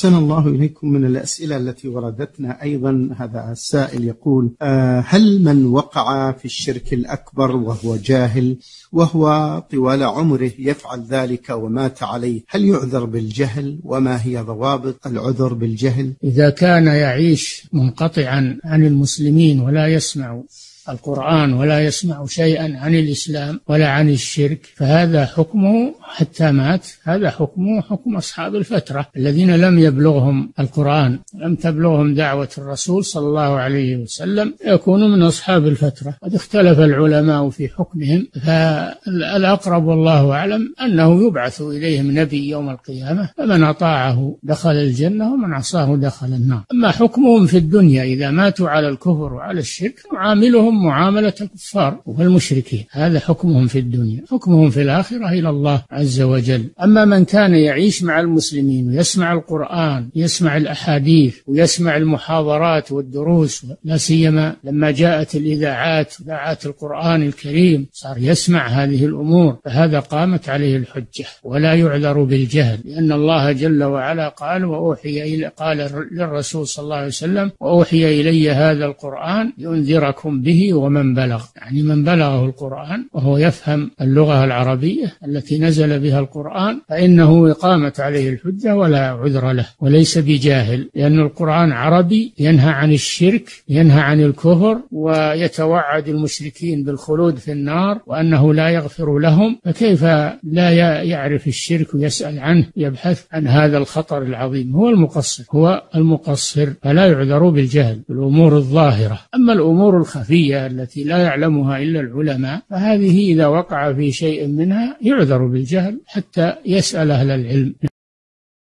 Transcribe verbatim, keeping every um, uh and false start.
أحسن الله إليكم. من الأسئلة التي وردتنا أيضا هذا السائل يقول: هل من وقع في الشرك الأكبر وهو جاهل وهو طوال عمره يفعل ذلك ومات عليه، هل يعذر بالجهل؟ وما هي ضوابط العذر بالجهل؟ إذا كان يعيش منقطعا عن المسلمين ولا يسمع القرآن ولا يسمع شيئا عن الإسلام ولا عن الشرك، فهذا حكمه حتى مات، هذا حكمه حكم أصحاب الفترة الذين لم يبلغهم القرآن، لم تبلغهم دعوة الرسول صلى الله عليه وسلم، يكونوا من أصحاب الفترة. قد اختلف العلماء في حكمهم، فالأقرب والله أعلم أنه يبعث إليهم نبي يوم القيامة، فمن أطاعه دخل الجنة ومن عصاه دخل النار. أما حكمهم في الدنيا إذا ماتوا على الكفر وعلى الشرك نعاملهم معاملة الكفار والمشركين، هذا حكمهم في الدنيا. حكمهم في الآخرة إلى الله عز وجل. أما من كان يعيش مع المسلمين ويسمع القرآن، يسمع الأحاديث ويسمع المحاضرات والدروس، لا سيما لما جاءت الإذاعات إذاعات القرآن الكريم صار يسمع هذه الأمور، فهذا قامت عليه الحجة ولا يعذر بالجهل، لأن الله جل وعلا قال: وأوحي إلى قال للرسول صلى الله عليه وسلم: وأوحي إلي هذا القرآن لأنذركم به ومن بلغ، يعني من بلغه القرآن وهو يفهم اللغة العربية التي نزل بها القرآن فإنه قامت عليه الحجة ولا عذر له، وليس بجاهل، لأن القرآن عربي ينهى عن الشرك، ينهى عن الكفر، ويتوعد المشركين بالخلود في النار وأنه لا يغفر لهم، فكيف لا يعرف الشرك ويسأل عنه، يبحث عن هذا الخطر العظيم؟ هو المقصر هو المقصر فلا يعذر بالجهل بالأمور الظاهرة. أما الأمور الخفية التي لا يعلمها إلا العلماء، فهذه إذا وقع في شيء منها يعذر بالجهل حتى يسأل أهل العلم.